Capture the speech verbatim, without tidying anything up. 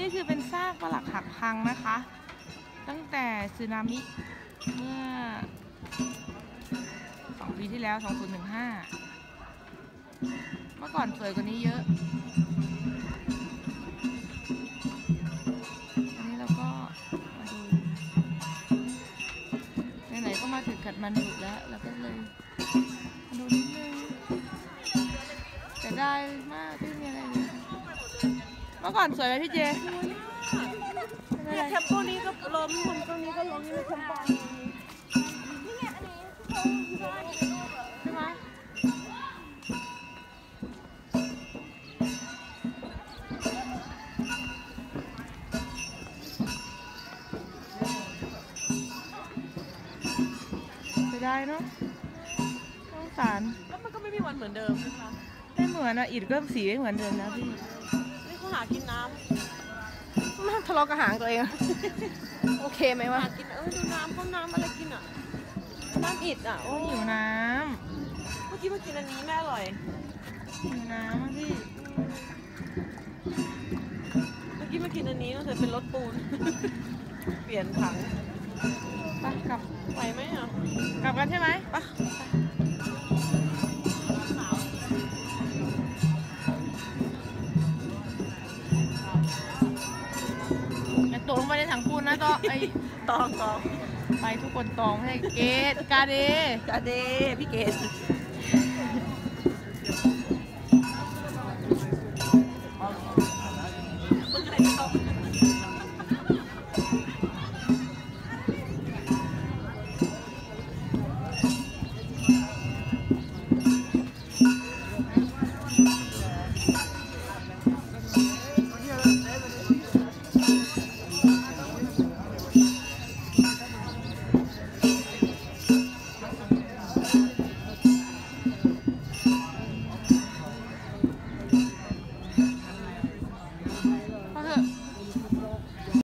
นี่คือเป็นซากปรักหักพังนะคะ ตั้งแต่สึนามิเมื่อสองปีที่แล้วสองพันสิบห้าเมื่อก่อนสวยกว่านี้เยอะอันนี้เราก็มาดูไหนๆก็มาถึงกัดมันดุแล้วเราก็เลยมาดูนิดนึงแต่ได้มากที่มีอะไรเลยเมื่อก่อนสวยไหมพี่เจเนี่ยแคมป์ตัวนี้ก็ล้มคนตัวนี้ก็ล้มนี่แคมป์ปองนี่ไงอันนี้เขาได้ใช่ไหมจะได้เนาะสงสารแล้วมันก็ไม่มีวันเหมือนเดิมใช่ไหมไม่เหมือนอ่ะอิฐก็สีไม่เหมือนเดิมนะพี่นี่เขาหากินน้ำมาทะเลาะกับหางตัวเองโอเคไหมวะหากินเออดูน้ำเขาน้ำอะไรกินอ่ะน้ำอิดอ่ะโอ้หิวน้ำเมื่อกี้มากินอันนี้แม่อร่อยหิวน้ำพี่เมื่อกี้มากินอันนี้ก็คือเป็นรถปูนเปลี่ยนถังไปกลับไปไหมอ่ะกลับกันใช่ไหมไปตกลงไปในถังปูนนะต่อไอตองตองไปทุกคนตองให้เกตกาเดกาเดพี่เกต